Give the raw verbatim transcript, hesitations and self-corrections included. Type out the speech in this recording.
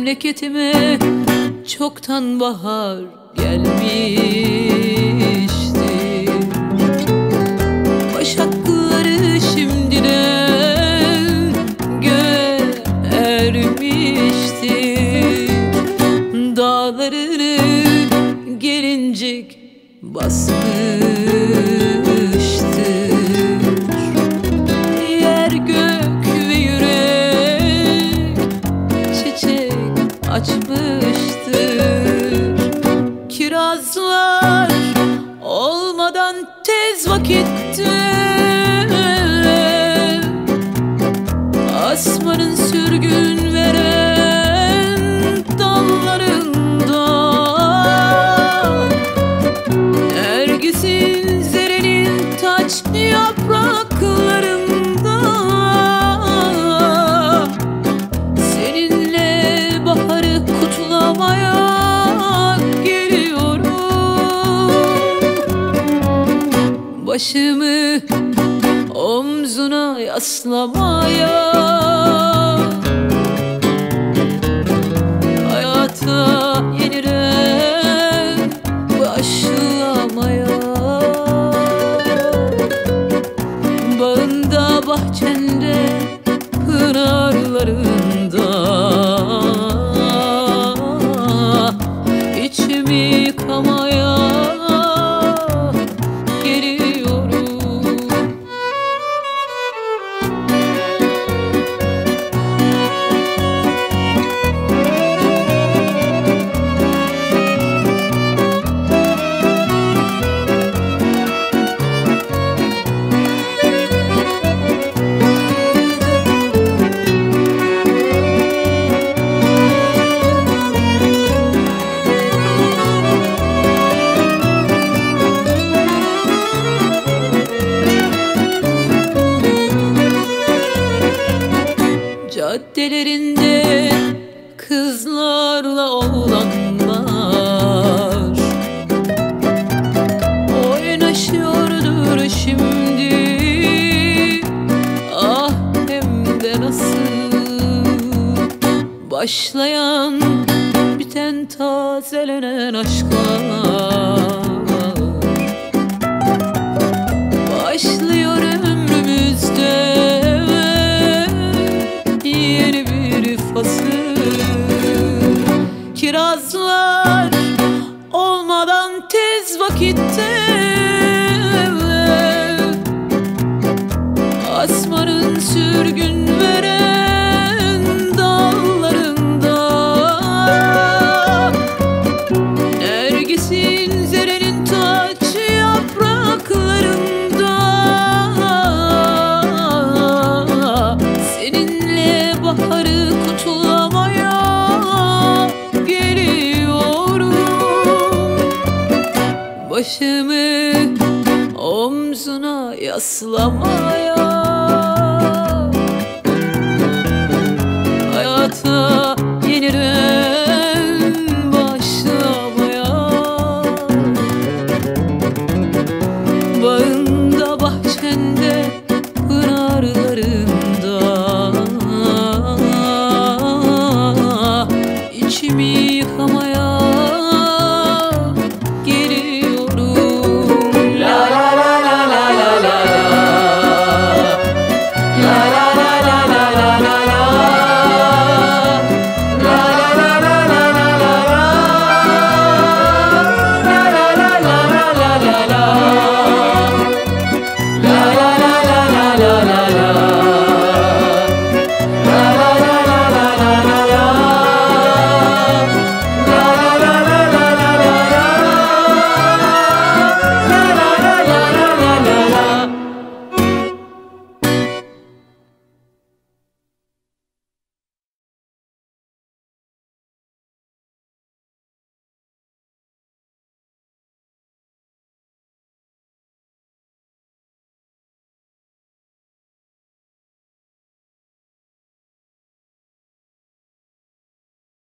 memleketime çoktan bahar gelmişti. Başakları şimdiden görmüştü. Dağlarını gelincik basmıştır. Yer gök ve yürek çiçek açmıştır. Kirazlar olmadan tez vakitte asmanın sürgün veren dallarında Nergis'in zerenin taç yapraklarında seninle baharı kutlamaya başımı omzuna yaslamaya, hayata yeniden başlamaya. Bağında bahçende pınarlarında içimi yıkamaya caddelerinde kızlarla oğlanlar oynaşıyordur şimdi. Ah hem de nasıl başlayan biten tazelenen aşklar başlıyor ömrümüzde yeni bir fasıl. Kirazlar olmadan tez vakitte asmanın sürgün veren dallarında Nergis'in zerenin taç yapraklarında seninle baharı kutlamaya geliyorum. Başımı omzuna yaslamaya,